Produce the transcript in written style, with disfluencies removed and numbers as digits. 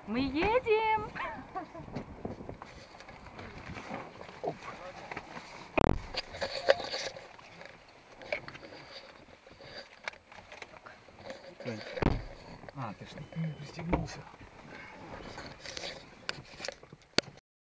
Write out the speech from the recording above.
Мы едем! Оп. А, ты что, не пристегнулся?